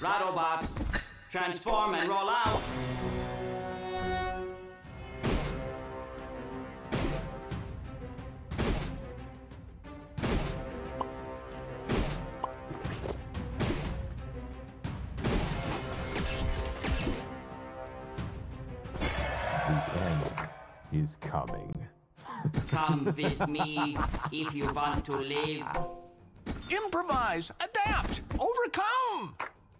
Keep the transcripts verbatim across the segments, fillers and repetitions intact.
Rattlebox, transform and roll out. The end is coming. Come with me if you want to live. Improvise, adapt, overcome!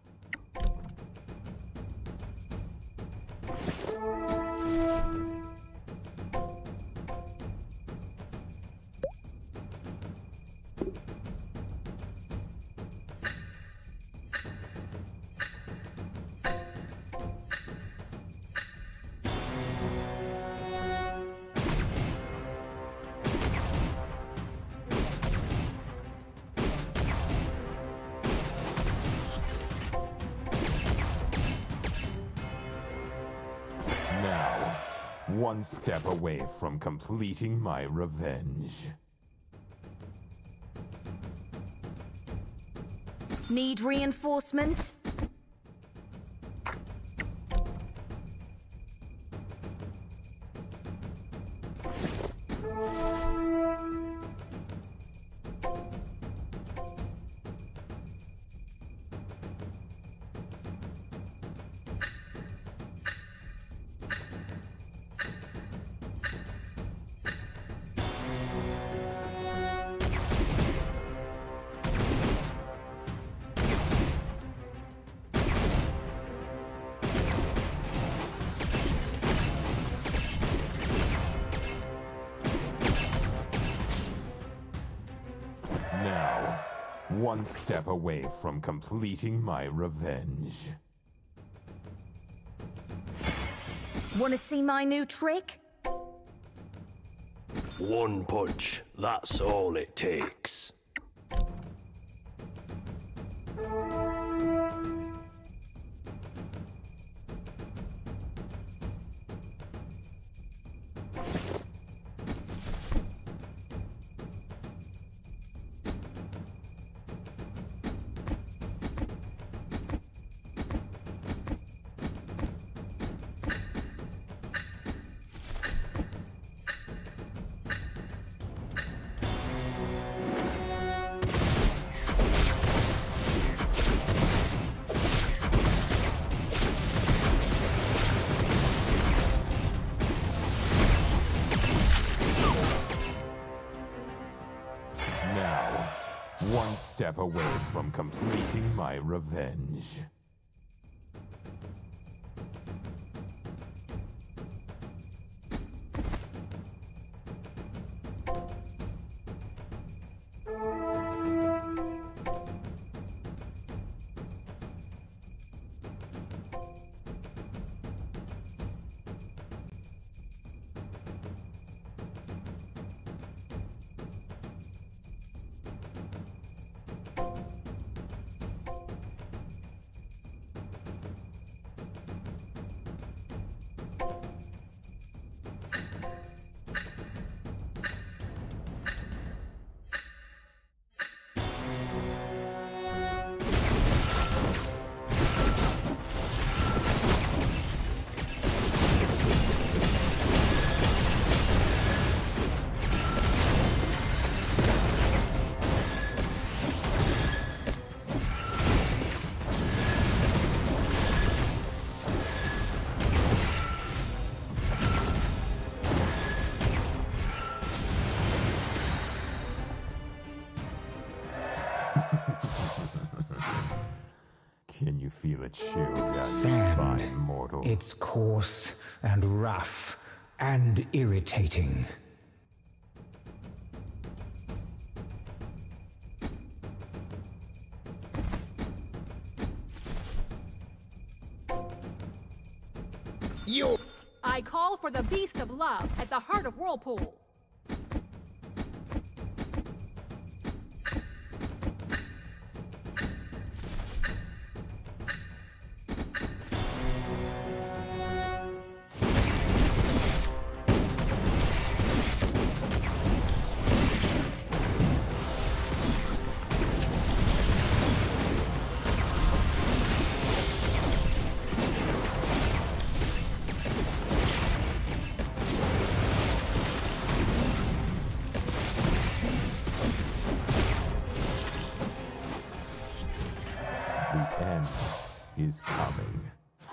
Now, one step away from completing my revenge. Need reinforcement? Now, one step away from completing my revenge. Wanna see my new trick? One punch, that's all it takes. Now, one step away from completing my revenge. Can you feel it chill down your Sand. spine, mortal? It's coarse and rough and irritating. You... I call for the Beast of Love at the heart of Whirlpool. is coming.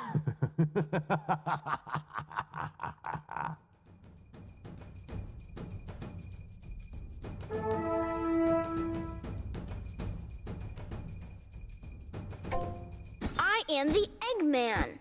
I am the Eggman.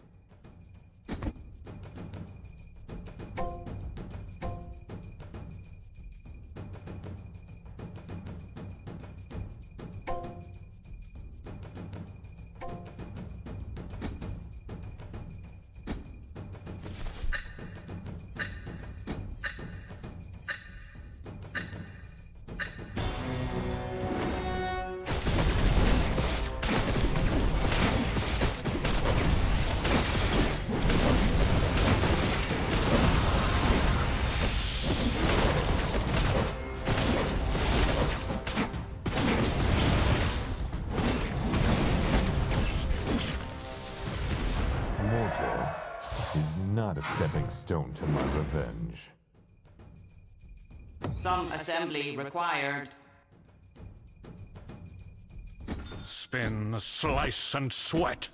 Mortal is not a stepping stone to my revenge. Some assembly required. Spin, slice, and sweat.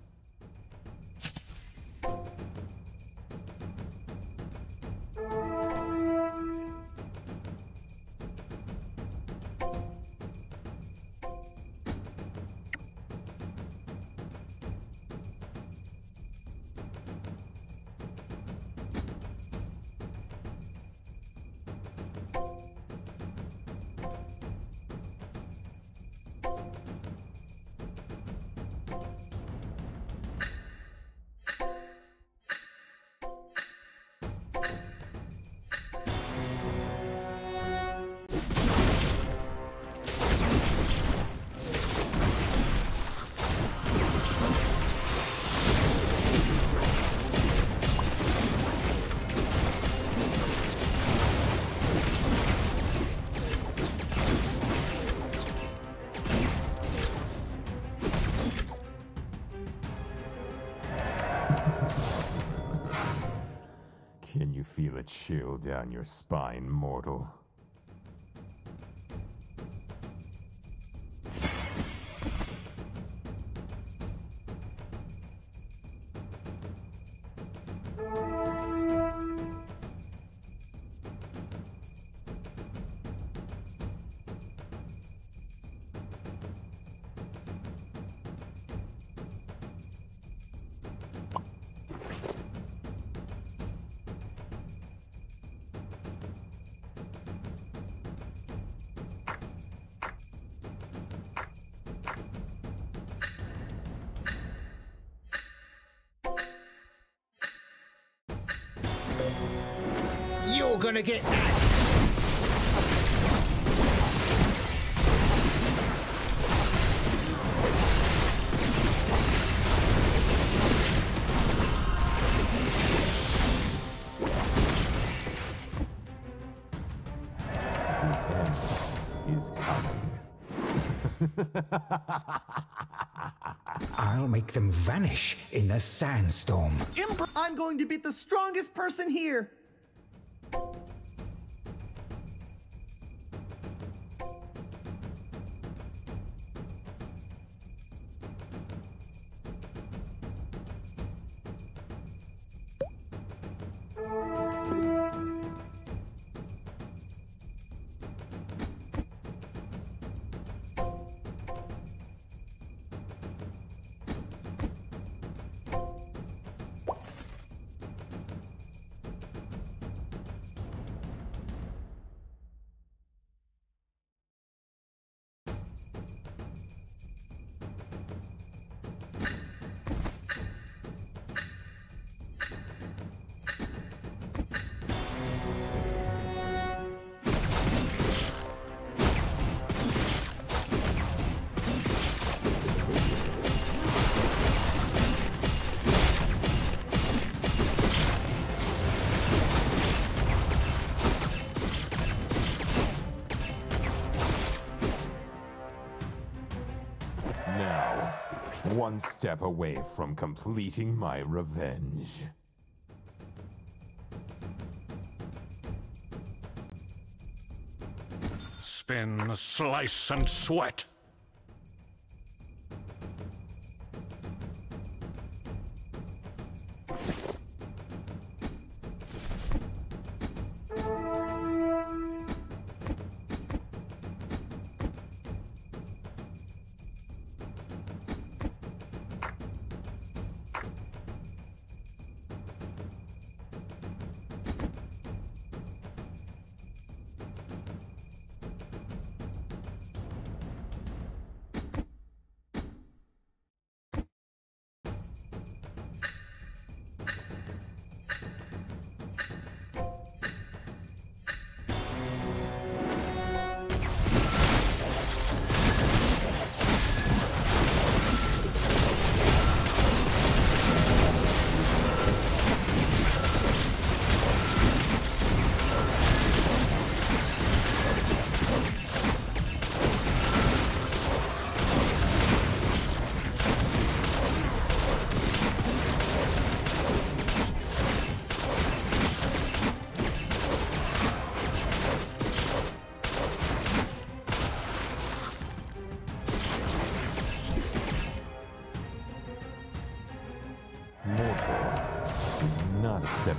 Can you feel a chill down your spine, mortal? You're gonna get The end is coming. I'll make them vanish in the sandstorm. Impro- I'm going to beat the strongest person here. Now, one step away from completing my revenge. Spin, slice, and sweat.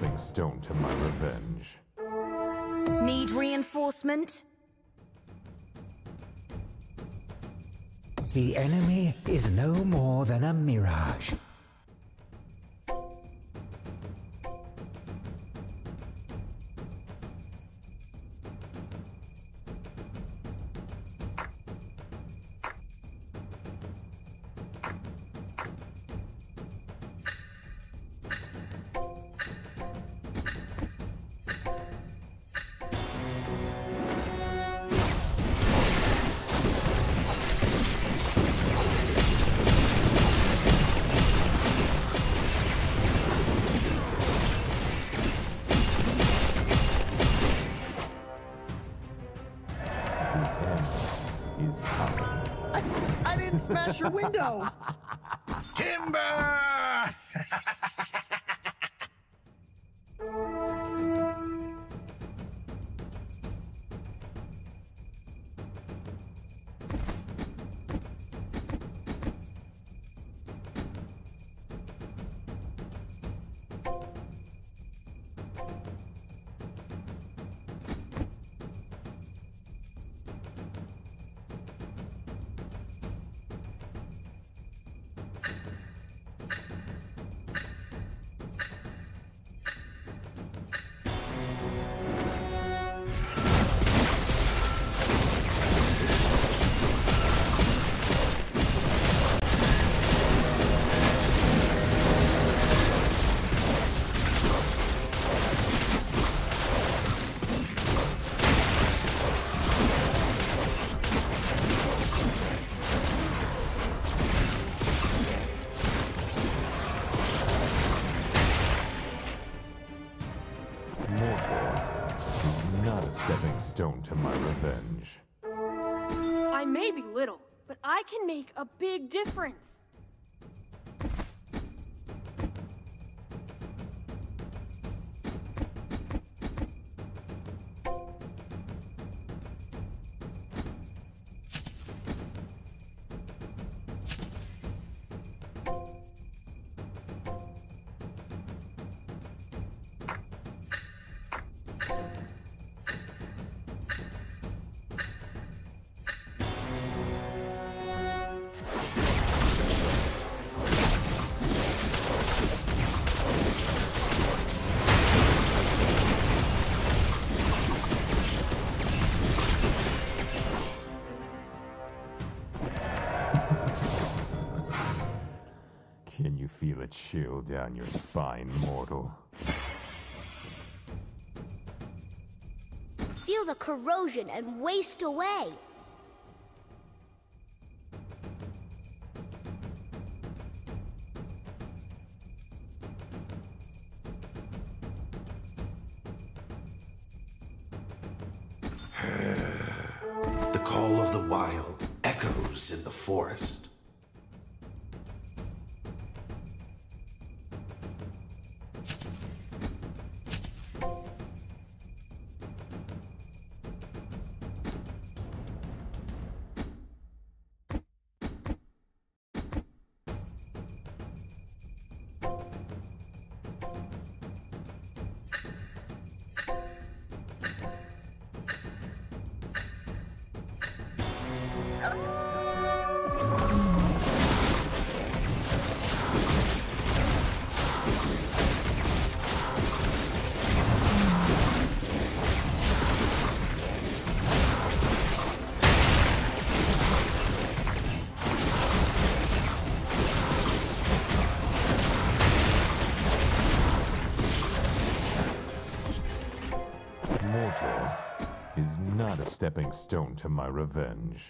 stepping stone to my revenge. Need reinforcement? The enemy is no more than a mirage. I, I didn't smash your window! Timber! Stepping stone to my revenge. I may be little, but I can make a big difference. Can you feel a chill down your spine, mortal? Feel the corrosion and waste away. The call of the wild echoes in the forest. Mortal is not a stepping stone to my revenge.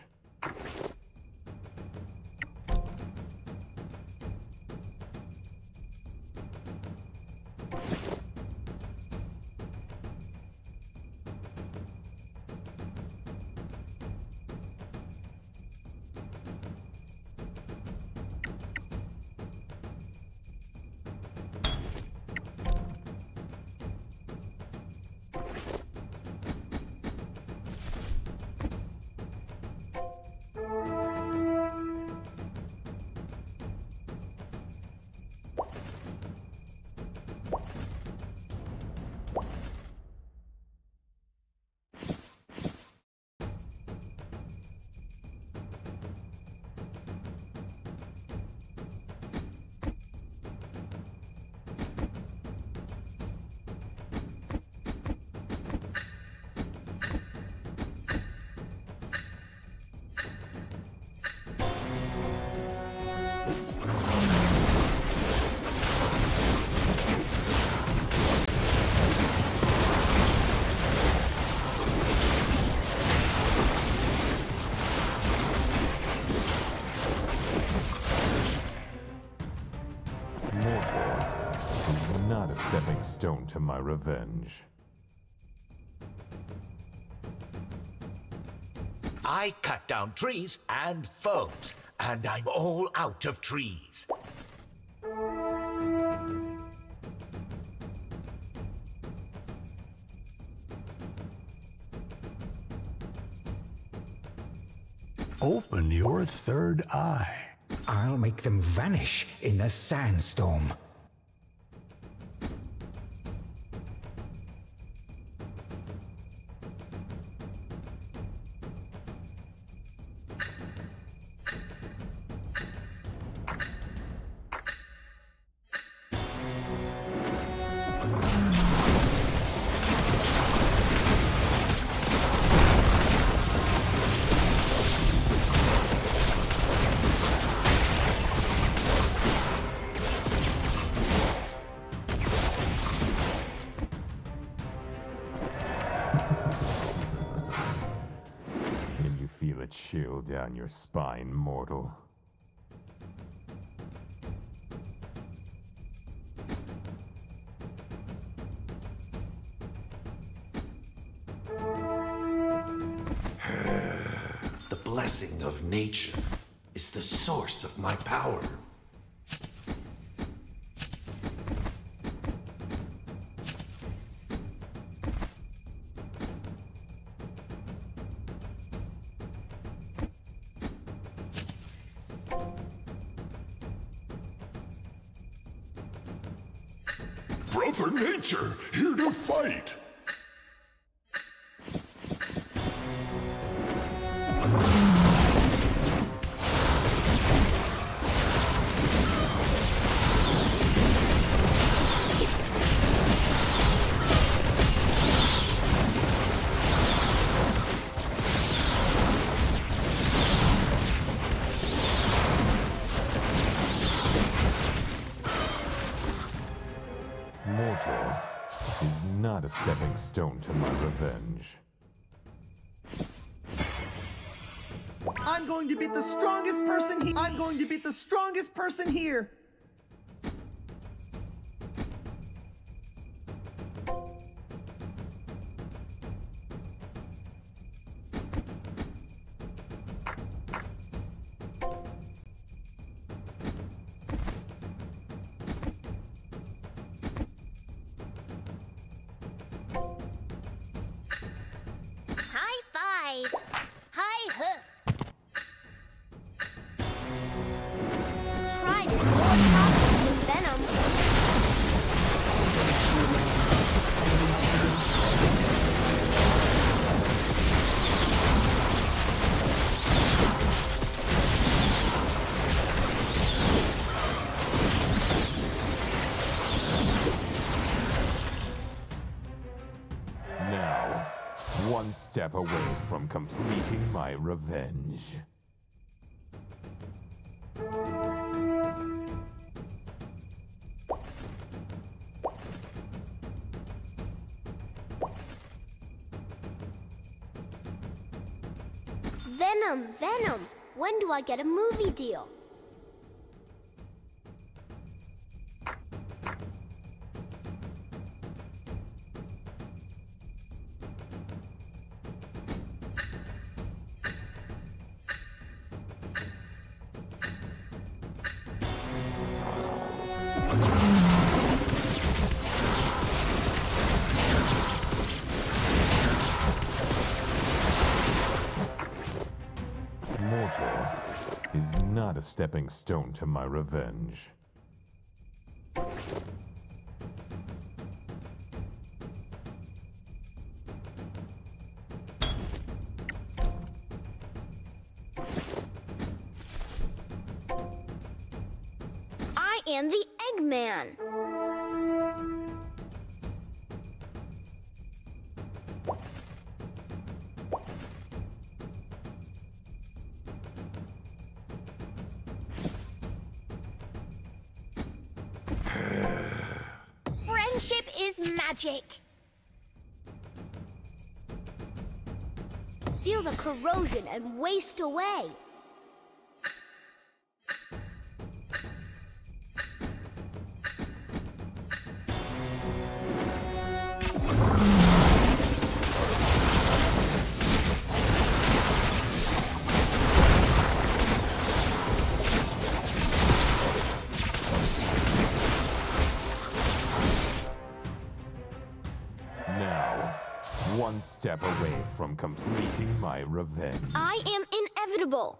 to my revenge. I cut down trees and foes, and I'm all out of trees. Open your third eye. I'll make them vanish in the sandstorm. Feel a chill down your spine, mortal. The blessing of nature is the source of my power. Brother Nature, here to fight! Mortal is not a stepping stone to my revenge. I'm going to beat the strongest person here. I'm going to beat the strongest person here. High five! High hoof! Pride is more toxic than venom. Now, one step away from completing my revenge. Venom, Venom! When do I get a movie deal? Mortal is not a stepping stone to my revenge. I am the Eggman. Friendship is magic. Feel the corrosion and waste away. one step away from completing my revenge. I am inevitable.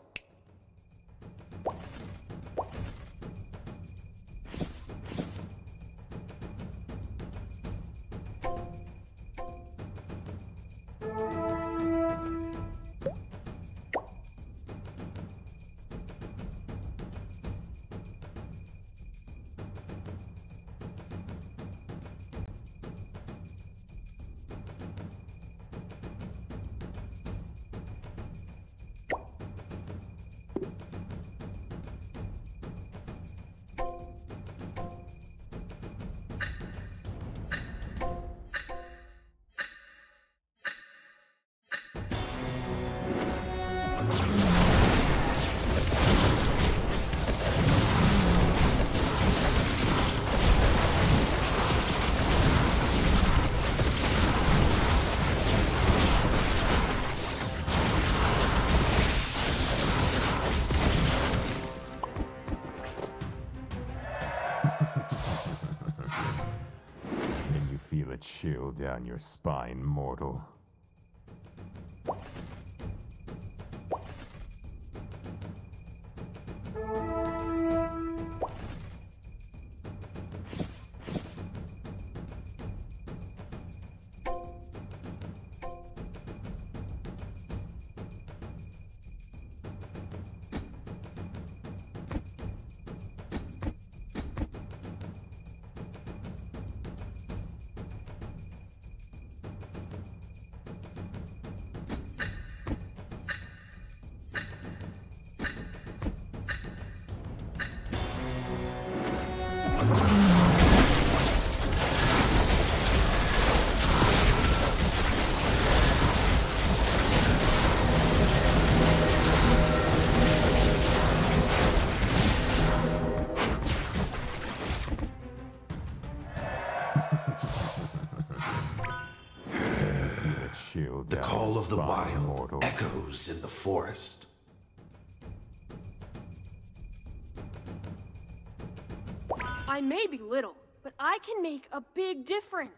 Feel a chill down your spine, mortal. The call of the wild echoes in the forest. I may be little, but I can make a big difference.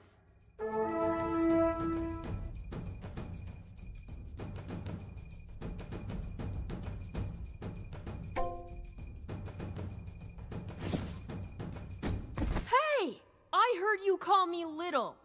Hey! I heard you call me little.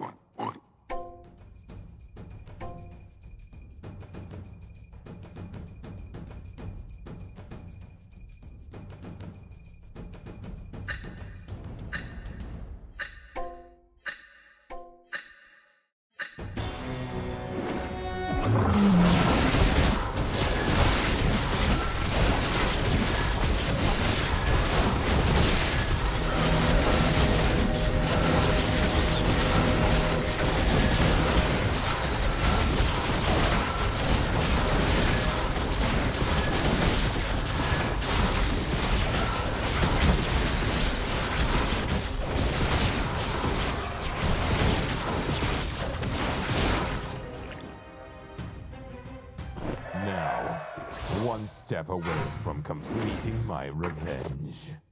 One step away from completing my revenge.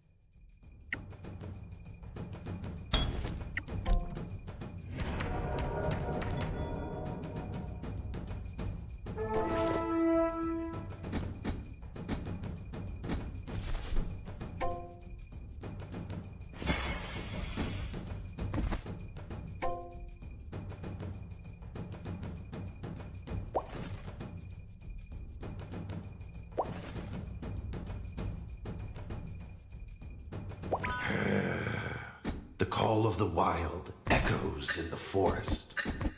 The call of the wild echoes in the forest.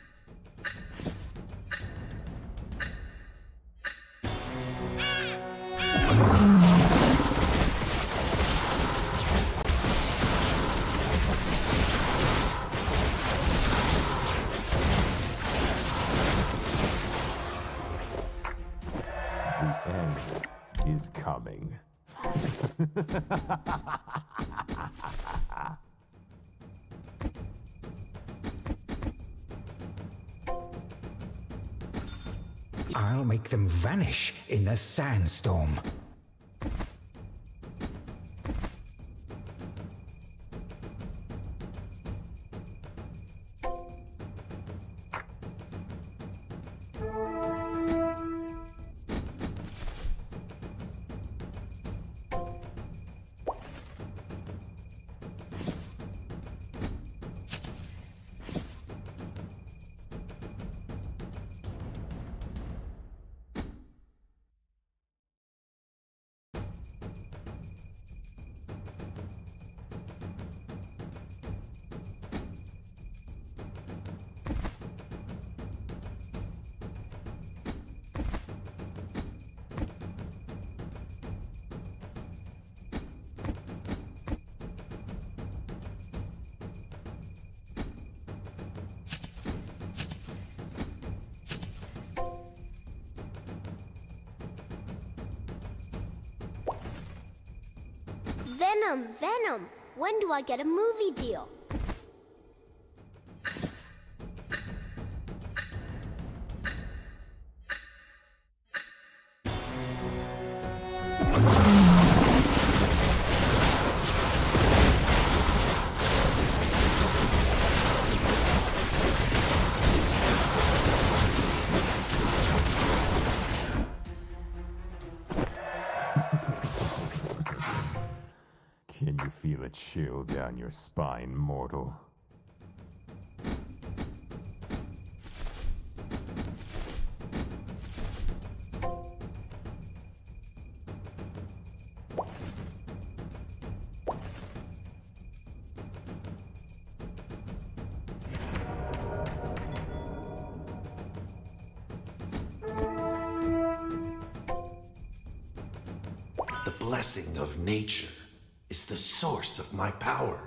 The end is coming. I'll make them vanish in the sandstorm. Venom, Venom, when do I get a movie deal? Can you feel a chill down your spine, mortal? The blessing of nature is the source of my power.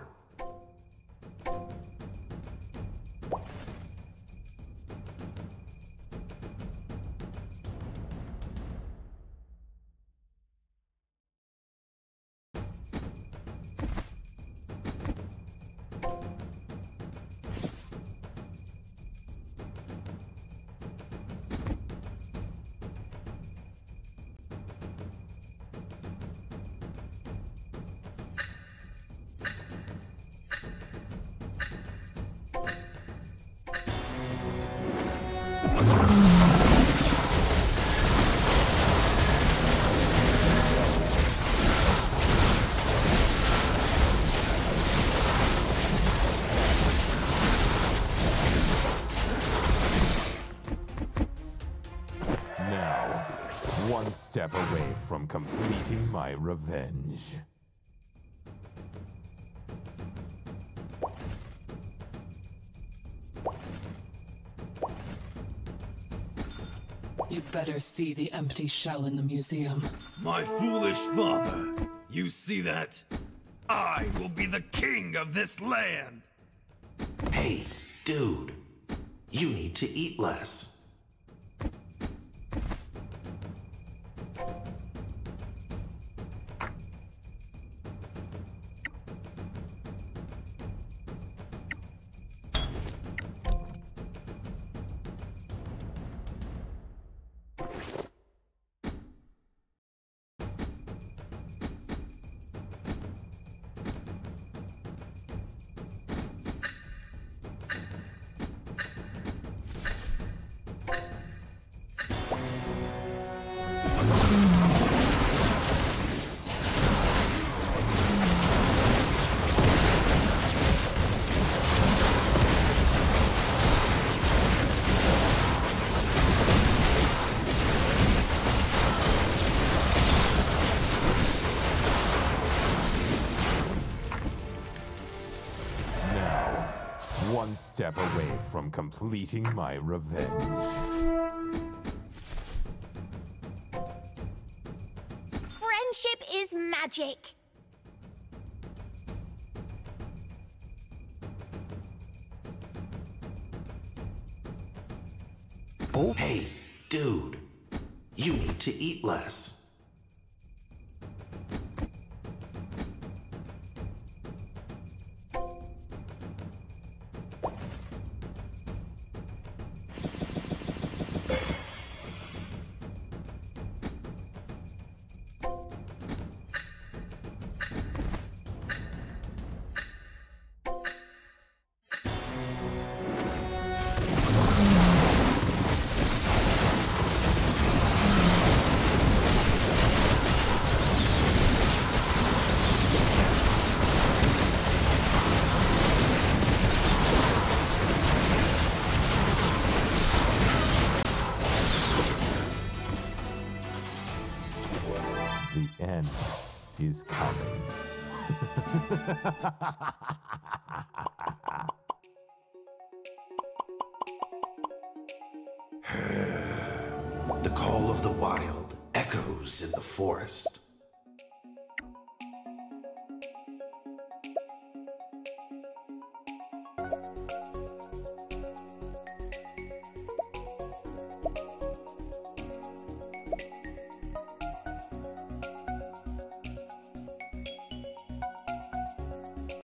Now, one step away from completing my revenge. You'd better see the empty shell in the museum. My foolish father, you see that? I will be the king of this land! Hey, dude, you need to eat less. One step away from completing my revenge. Friendship is magic. Oh, hey, dude, you need to eat less. The end is coming. The call of the wild echoes in the forest.